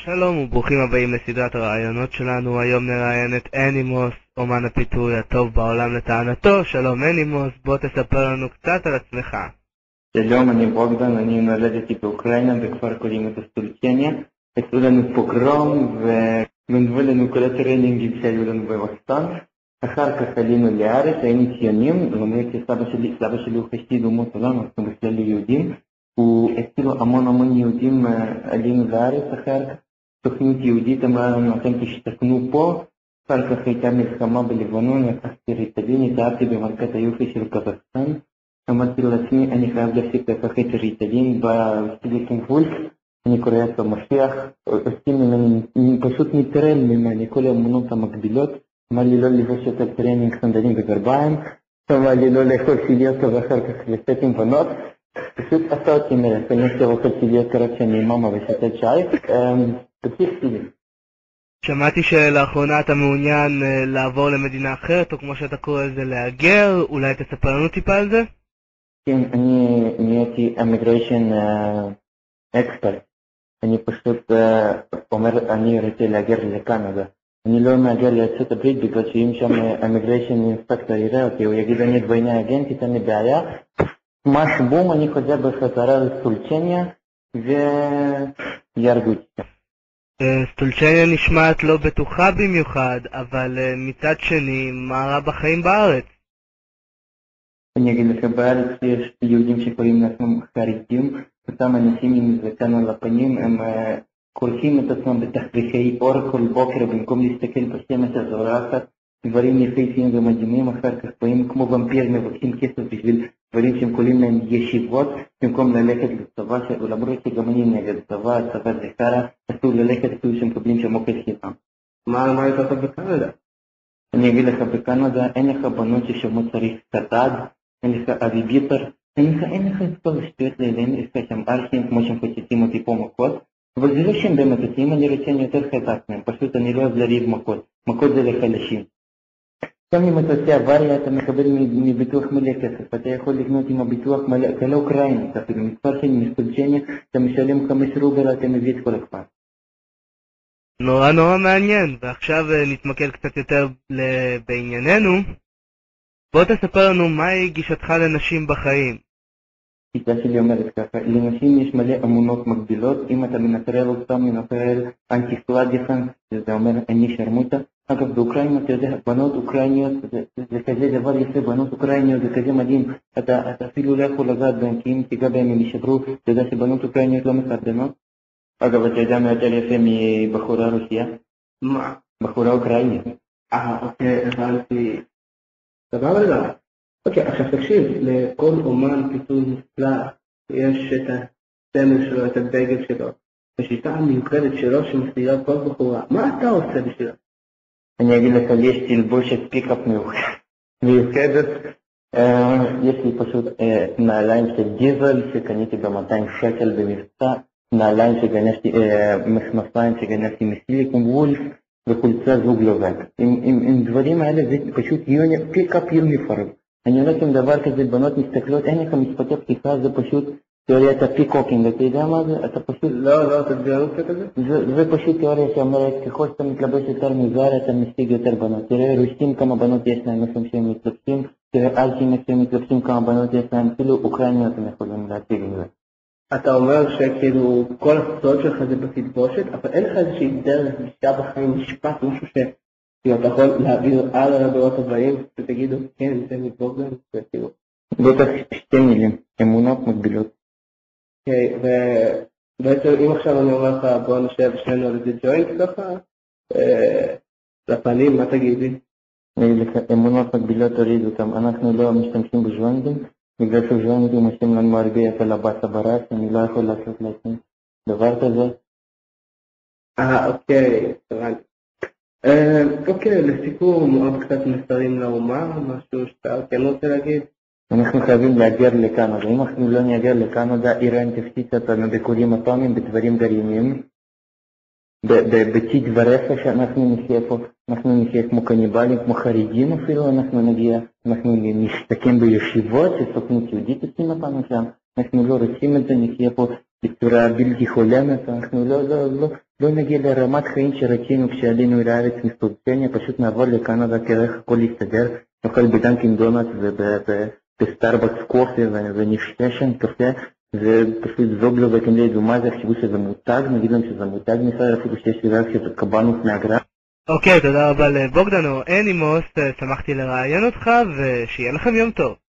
שלום וברוכים הבאים לסדרת הרעיונות שלנו. היום נראיין את אנימוס, אומן הפיתוי הטוב בעולם לטענתו. שלום אנימוס, בוא תספר לנו קצת על עצמך. שלום, אני בוגדן, אני נולדתי באוקראינה בכפר קוראים את סטולצ'ניה. עשו לנו פוגרום וגנבו לנו כל הטרנינגים שהיו לנו במחסן. אחר כך עלינו לארץ, היינו ציונים, למרות שסבא שלי הוא חסיד אומות עולם, אנחנו בכלל יהודים. הוא הצילו המון יהודים עלינו לארץ אחר כך. תוכנית יהודית אמרה לנו, אתם תשתכנו פה. אחר כך הייתה מלחמה בלבנון, לקחתי ריטלין, התאהבתי במלכת היופי של קזחסטן. אמרתי לעצמי, אני חייב להפסיק לקחת ריטלין בסיליקון וולף, אני קורא את המשיח, עושים ממני, פשוט נטרל ממני כל האמונות המקבילות. אמר לי לא לבוש יותר טרנינג סנדלים וגרביים, אמר לי לא לאכול פיליוטה ואחר כך לצאת עם בנות. פשוט עשה אותי מלך, אני עכשיו אוכל פיליוט קרוב שאני עם מאמה ושתת שי, תפסיק פילי. שמעתי שלאחרונה אתה מעוניין לעבור למדינה אחרת, או כמו שאתה קורא לזה להגר, אולי תספר לנו טיפה על זה? כן, אני נהייתי immigration expert. אני פשוט אומר, אני רוצה להגר לקנדה. אני לא מהגר לארצות הברית בגלל שאם שם immigration inspector יראה אותי, הוא יגיד אני את בעיני הגנטית, אין לי בעיה. ממש בום, אני חוזר בחזרה לסטולצ'ניה ויהרגו אותי. סטולצ'ניה נשמעת לא בטוחה במיוחד, אבל מצד שני, מה רע בחיים בארץ? אני אגיד לך, בארץ יש יהודים שקוראים לעצמם חרדים, אותם אנשים עם זקן על הפנים, הם קוראים את עצמם בתכריכי אור כל בוקר, במקום להסתכל בשמש הזורחת, דברים יפהפיים ומדהימים, אחר כך באים כמו ומפיר מבקשים כסף בשביל דברים שהם קוראים להם ישיבות, במקום ללכת לצבא, למרות שגם אני נגד צבא זה חרא, אסור ללכת אפילו שהם מקבלים שם אוכל חינם. מה יש לך בקנדה? אני אגיד לך, בקנדה אין לך בנות ששמו צריך סטאד, אין לך אביביטר, אין לך את כל השטויות האלה, אין לך שם ארכיים כמו שהם חוצצים אותי פה מכות, אבל זה לא שהם באמת עושים, אני רוצה יותר חזק מהם, פשוט אני לא אוהב לריב מכות, מכות זה לחלשים. גם אם אתה עושה אבריה, אתה מקבל מביטוח מלא כסף, אתה יכול לקנות עם הביטוח מלא, אתה לא אוקראיני, אתה אפילו מספר שני מסטולצ'ניה, אתה משלם 5 רובל, אתה מביא את כל הכפר. נורא מעניין, ועכשיו נתמקד קצת יותר בענייננו. בוא תספר לנו מהי גישתך לנשים בחיים. הגישה שלי אומרת ככה, לנשים יש מלא אמונות מקבילות, אם אתה מנטרל אותם, מנטרל אנטי-פלאדיפן, זה אומר אני שרמוטה. אגב, באוקראינה, אתה יודע, בנות אוקראיניות, זה כזה דבר יפה, בנות אוקראיניות, זה כזה מדהים, אתה אפילו לא יכול לגעת בהם, כי אם תיגע בהם הם יישברו, אתה יודע שבנות אוקראיניות לא מחרדנות? אגב, אתה יודע מה יותר יפה מבחורה רוסיה? מה? בחורה אוקראינית. אוקיי, הבנתי. סבבה לגמרי. אוקיי, עכשיו תקשיב, לכל אומן פיתוי נפלא, יש את הסמל שלו, את הדגל שלו, השיטה המיוחדת שלו שמסתירה כל בחורה. מה אתה עושה בשבילה? אני אגיד לך, יש תלבושת פיקאפ מיוחדת. יש לי פשוט נעליים של דיזל שקניתי ב-200 שקל במבצע, נעליים שגנבתי, מכנסיים שגנבתי מסיליקון וולף, וחולצה זוג לובק. עם דברים האלה זה פשוט פיקאפ יוניפורם. אני אומר לכם דבר כזה, בנות מסתכלות, אין לך משפטי פתיחה, זה פשוט תיאוריית הפיקוקינג, אתה יודע מה זה? אתה פשוט... לא, תסבירו קצת את זה? זה פשוט תיאוריה שאומרת, ככל שאתה מתלבש יותר מוזר, אתה משיג יותר בנות. תראה, רוסים כמה בנות יש להם לפעמים שהם מתלבשים, תראה, אלקים שהם מתלבשים כמה בנות יש להם, אפילו אוקראיניות הם יכולים להציג עם זה. אתה אומר שכאילו כל הסוד שלך זה בתלבושת, אבל אין לך איזושהי דרך, משתה בחיים, משפט, משהו אתה יכול להעביר הלאה לדורות הבאים, ותגידו, כן, זה מתבוג להם, וכאילו. בטח שתי מילים, אמונות מקבילות. אוקיי, ובעצם אם עכשיו אני אומר לך, בוא נשב שנינו על איזה ג'וינט ככה, לפנים, מה תגידי? אמונות מקבילות תוריד אותם, אנחנו לא משתמשים בג'וינטים, בגלל שג'וינטים עושים לנו הרבה את הלבטה ברס, אני לא יכול לעשות לעצמי דבר כזה. אוקיי, הבנתי. אוקיי, לסיכום, עוד קצת מסרים לאומה, משהו שאתה כן רוצה להגיד? אנחנו חייבים להגר לקנדה, אם אנחנו לא נגר לקנדה, איראן תפציץ אותנו בכלים אטומיים, בדברים גרעיניים, בתיק ורפש שאנחנו נחיה פה, אנחנו נחיה כמו קניבלים, כמו חרדים אפילו, אנחנו נשתכן בישיבות, שסוכנות יהודית עושים אותנו שם, אנחנו לא רוצים את זה, נחיה פה בצורה בלתי חולמת, אנחנו לא נגיע לרמת חיים שרצינו כשעלינו לארץ מסטולצניה, פשוט נעבור לקנדה, תראה איך הכל יסתדר, נאכל בדנקין דונלדס ובסטארבקס קופי ונשתה שם קפה, ופשוט זוג לו וכן לידו מה זה, חשבו שזה מותג, נגיד להם שזה מותג מישראל, אפילו שיש לי רק שזה קבנוס מהגרף. אוקיי, תודה רבה לבוגדן או אנימוס, שמחתי לראיין אותך ושיהיה לכם יום טוב.